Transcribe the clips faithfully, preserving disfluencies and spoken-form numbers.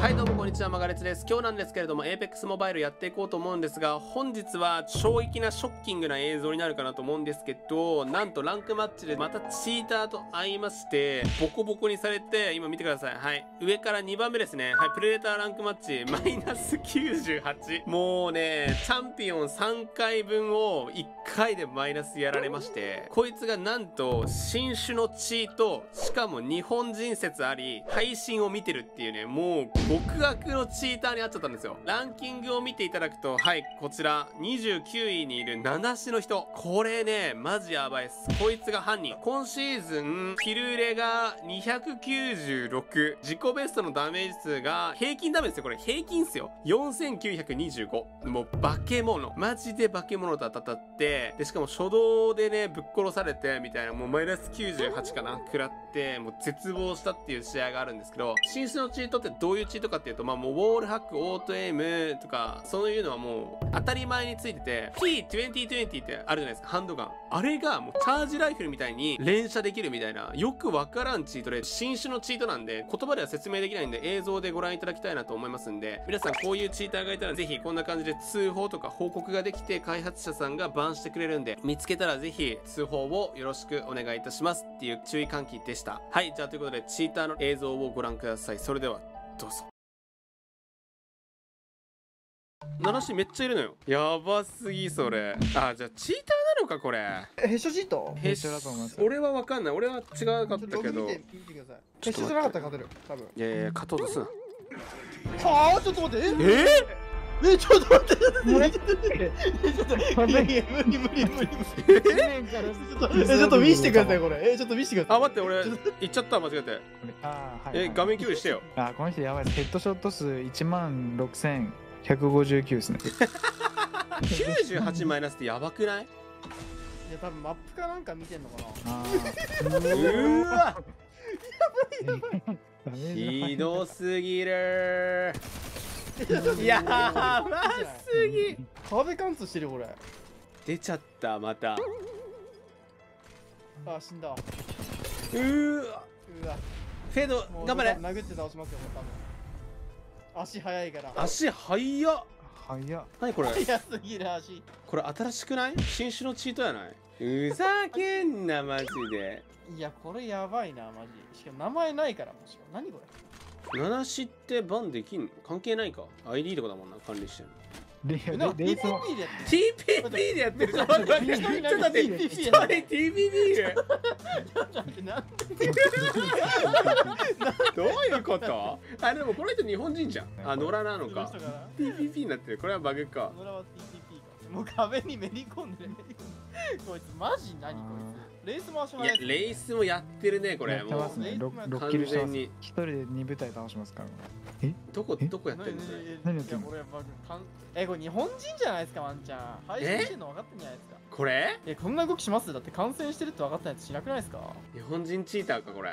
はいどうもこんにちは、マガレツです。今日なんですけれども エーペックス モバイルやっていこうと思うんですが、本日は衝撃なショッキングな映像になるかなと思うんですけど、なんとランクマッチでまたチーターと会いましてボコボコにされて、今見てください。はい、上からにばんめですね。はい、プレデターランクマッチマイナスきゅうじゅうはち。もうね、チャンピオンさんかいぶんをいっかいでマイナスやられまして、こいつがなんと新種のチート、しかも日本人説あり配信を見てるっていうね、もう極悪のチーターになっちゃったんですよ。ランキングを見ていただくと、はい、こちらにじゅうきゅういにいるなな種の人、これねマジやばいっす。こいつが犯人。今シーズンキルレがにひゃくきゅうじゅうろく、自己ベストのダメージ数が平均ダメージですよ。これ平均っすよ、よんせんきゅうひゃくにじゅうご。もう化け物、マジで化け物と当たって、でしかも初動でねぶっ殺されてみたいな、もうマイナスきゅうじゅうはちかな食らって、もう絶望したっていう試合があるんですけど、新種のチートってどういうチートかっていうと、まあもうウォールハック、オートエイムとかそういうのはもう当たり前についてて、 ピーにせんにじゅうってあるじゃないですか、ハンドガン。あれがもうチャージライフルみたいに連射できるみたいな、よくわからんチートで、新種のチートなんで言葉では説明できないんで映像でご覧いただきたいなと思いますんで、皆さんこういうチーターがいたらぜひこんな感じで通報とか報告ができて、開発者さんがバンしてくれるんで、見つけたらぜひ通報をよろしくお願いいたしますっていう注意喚起でした。はい、じゃあということでチーターの映像をご覧ください。それではどうぞ。ななしめっちゃいるのよ。やばすぎそれ。あ、じゃあチーターなのかこれ。 え、ヘッショチート？ ヘッショだと思います。俺はわかんない。俺は違かったけど。 見て見てください。ヘッショじゃなかったら勝てる。多分。 いやいや、勝とうとすな。 はあ、ちょっと待って。 えー、え、ちょっと待って。 無理ちょっと無理無理無理無理。え、ちょっと見せてくださいこれ。え、ちょっと見せてください。 あ、待って、俺言っちゃった間違えて。 あー、はい、 え、画面共有してよ。 あ、この人やばいです。ヘッドショット数いちまんろくせんひゃくごじゅうきゅうですね。 きゅうじゅうはちマイナスってやばくない？ いや、多分マップかなんか見てんのかな。 あうーわーひどすぎるー。やばすぎ。 壁貫通してるこれ。 出ちゃったまた。 あ、死んだ。 うーわ。 うわ。 フェード頑張れ。 殴って倒しますよ多分。足速いから。 足速っ。 早っ。 何これ。 速すぎる足。 これ新しくない？新種のチートやない？ふざけんなマジで。 いや、これやばいなマジ。しかも名前ないからもしかも。何これ。 ななしってバンできんの？関係ないか。アイディー とかだもんな、管理してるの。 レなレレースもティーピー でやってる。 ティーピーピー でやってる。ちょっと待って、ちょっと待って、ちょっと待って、一人 ティーピーピーなんどういうこと？あ、でもこの人日本人じゃん。あ、野良なのか。ティーピーピー になってる。これはバグか。 野良は ティーピーピー か。もう壁にめり込んでる。めり込んでる。こいつマジ何こいつ。レース回しいや、レースもやってるね、これ。 やってもうますね。ろ完ろっキルしてます。 全に。 一人でに部隊倒しますから。え？ どこ、 えどこやってんの？それ何やってんの？ いや、これバグかんえ、これ日本人じゃないですか、ワンちゃん。配信してんの分かってんじゃないですか。 これ？ え、こんな動きします？だって感染してるって分かったやつしなくないですか？ 日本人チーターか、これ。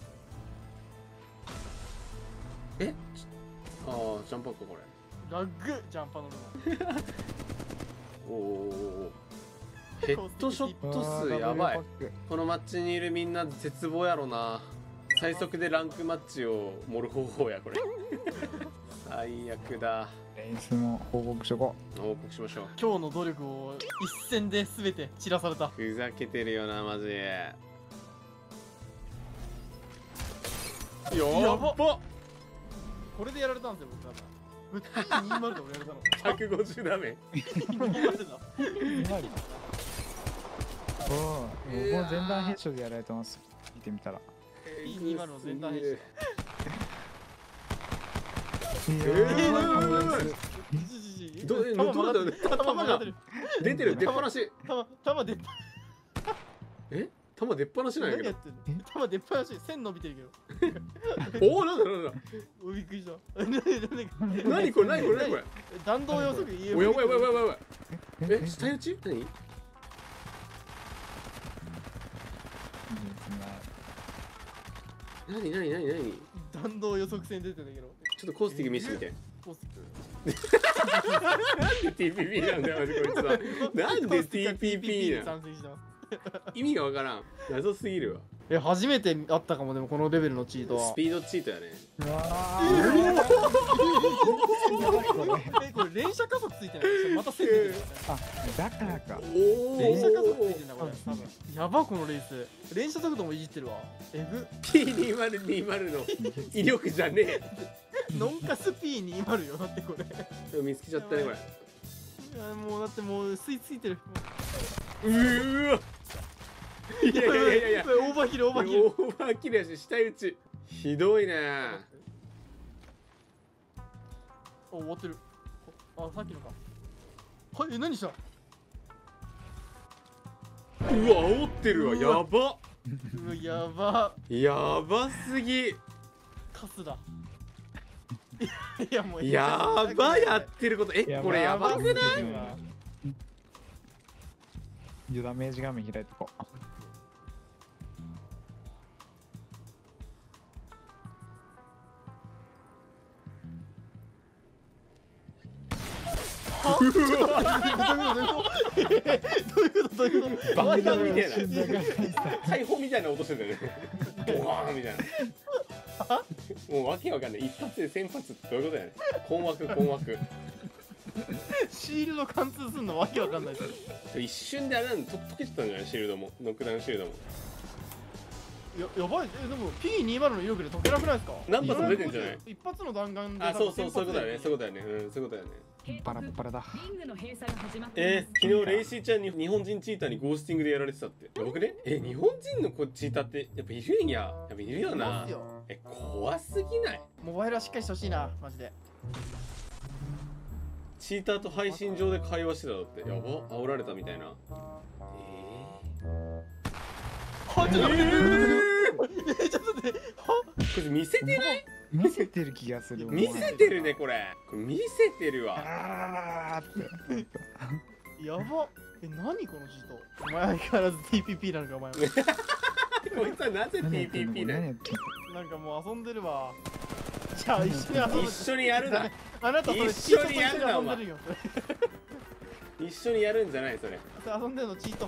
え？ああ、ジャンパーか、これ。 ラッグジャンパー乗るの。 おお。ヘッドショット数やばい。このマッチにいるみんな絶望やろな。最速でランクマッチを盛る方法やこれ。最悪だ。 レースも報告しとこ報告しましょう。 今日の努力を一戦で全て散らされた。 ふざけてるよなマジで。やっば。 これでやられたんですよ僕多分。普通ににじゅうで俺やられたの。 ひゃくごじゅうダメ。 にじゅうだ。 う。おお、もう前段ヘッショでやられてます。見てみたら。 ピーにじゅう の全体編集。 いやーーどえどうだった？弾が出てる、出っ放し。 弾弾出っえ？弾出っ放しなんやけど。 何やってんの？弾出っ放し、線伸びてるけおお、なんだなんだ。 ど。びっくりした。何何何これ何これ何これ。 弾道予測言えおやばいやばいやばいやばい。え、下打ち？何？何何何何？ 弾道予測線出てんだけど。 ちょっとコースティング見せてみて。 コースなんで ティーピーピー なんだよマジこいつは。なんで ティーピーピー なの？意味がわからん。謎すぎるわ。 え、初めて会ったかも。でもこのレベルのチートはスピードチートやね。 うわー連射加速ついてないまた線出てるあ、だからか。 おお連射加速ついてんだこれ多分やばこのレース連射速度もいじってるわえぐピーにせんにじゅう の威力じゃねえ。 ノンカス ピーにじゅう よだってこれ見つけちゃったねこれ。 いやもうだってもう吸い付いてるうーわ。いやいやいやいや。 オーバーキルオーバーキルオーバーキルやし下打ち。ひどいね。 あ終わってるあさっきのかはいえ何したうわ煽ってるわ。やば。 うわやばやばすぎ。 カスだいやもうやばやってること。えこれやばくない？ ダメージ画面開いとこう。 どういうことどういうことどういうことどういうこと爆弾みたいな。 瞬間が大砲みたいな音してたよね。ボワーンみたいな。もうわけわかんない。一発で千発ってどういうことやねん。困惑困惑。 シールド貫通すんのわけわかんないです。 一瞬であれなんと溶けてたんじゃないシールドも。ノックダウンシールドも。 ややばいえでも ピーにじゅう の威力で解けなくないですか？ 何発も出てんじゃない？ 一発の弾丸であ、そうそうそういうことだよね。そういうこことだよね。うん、そういうことだよね。 バラバラだ。 リングの閉鎖が始まっています。 えー、昨日レイシーちゃんに日本人チーターにゴースティングでやられてたって。僕ね、え、日本人のこチーターってやっぱいるんや。やっぱいるよな。え、怖すぎない？ モバイルはしっかりしてほしいなマジで。 チーターと配信上で会話してただって。やば、煽られたみたいな。えー、 はちょっと待ってええちょっと待ってはこれ見せてない？ 見せてる気がする。 見せてるねこれ。これ見せてるわ。 あーって。 やばえ何このチートお前相変わらず ティーピーピー なのかお前もこいつはなぜ ティーピーピー なの？ なんかもう遊んでるわじゃあ一緒に遊んで一緒にやるな。 あなたそれ一緒にチートと一緒やるなに遊んでるよ一緒にやるんじゃないそれ。 それ遊んでるのチート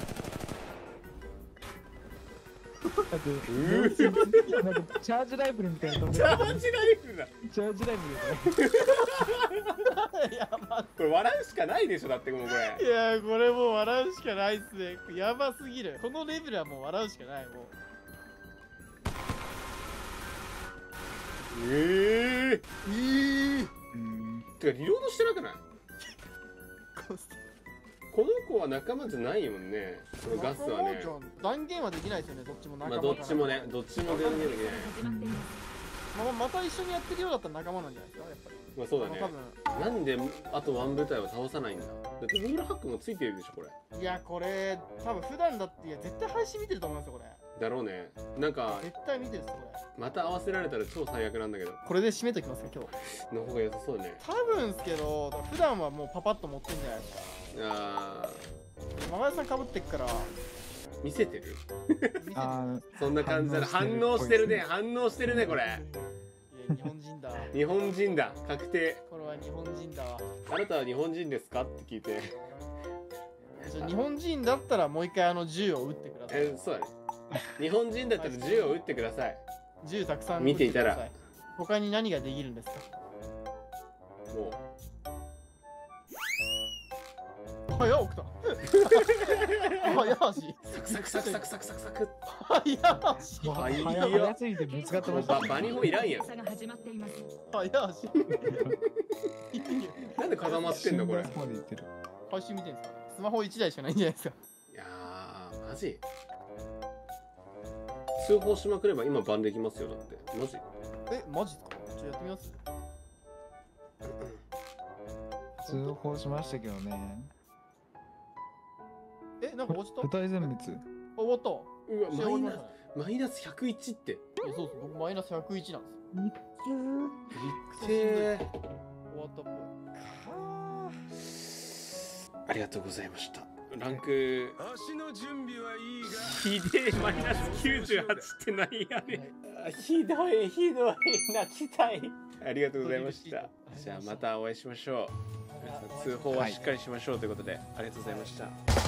だってうなんかチャージライフルみたいな飛んでる。 チャージライフルだ。 チャージライフルみたいな。 やばこれ笑うしかないでしょだってもうこれ。 いやこれもう笑うしかないっすねやばすぎるこのレベルはもう笑うしかないもうええー。 えーうん。 てかリロードしてなくない？ コストこの子は仲間じゃないもんね。このガスはね。 断言はできないですよねどっちも仲間まあどっちもね、どっちも全然できない。 始まっています。 まあ、また一緒にやってるようだったら仲間なんじゃないですかやっぱりまあそうだね多。分なんであとワン部隊は倒さないんだ。だってルールハックもついてるでしょこれ。 いやこれ多分普段だっていや絶対配信見てると思いますよこれだろうね。なんか絶対見てるっすこれまた合わせられたら超最悪なんだけど。 これで締めときますか今日の方が良さそうだね。 多分っすけど普段はもうパパッと持ってんじゃないですかあマガヤさんかぶってっからー見せてる？ 見せてるあそんな感じだね。反応してるね。反応してるねこれ。 いや日本人だ日本人だ。確定。 これは日本人だわあなたは日本人ですかって聞いて。 じゃあ日本人だったらもう一回あの銃を撃ってくださいえそうだね。日本人だったら銃を撃ってください。 銃たくさん見ていたら撃ってください他に何ができるんですかも早っ奥田早足うサクサクサクサクサクサクサク。 早足もう早いよ早早すぎてぶつかってました。 ババニホいらんやん。 閉鎖が始まっています。 早足なんで固まってんのこれ。い瞬間まで行ってる。 配信見てんすかスマホいちだいしかないんじゃないですかやーマジ。通報しまくれば今バンできますよだって。マジ。 えマジっすかちょっとやってみます通報しましたけどね。 えなんか落ちた舞台全滅。 あ終わったうわ試合終わマイナスりましたねマイナスひゃくいちって。 いやそうです僕マイナスひゃくいちなんですいってー。 終わったっぽいありがとうございました。ランク足の準備はいいがひでえマイナスきゅうじゅうはちって何やねん。ひどいひどい泣きたい。ありがとうございました。じゃあまたお会いしましょう。皆さん通報はしっかりしましょうということでありがとうございました。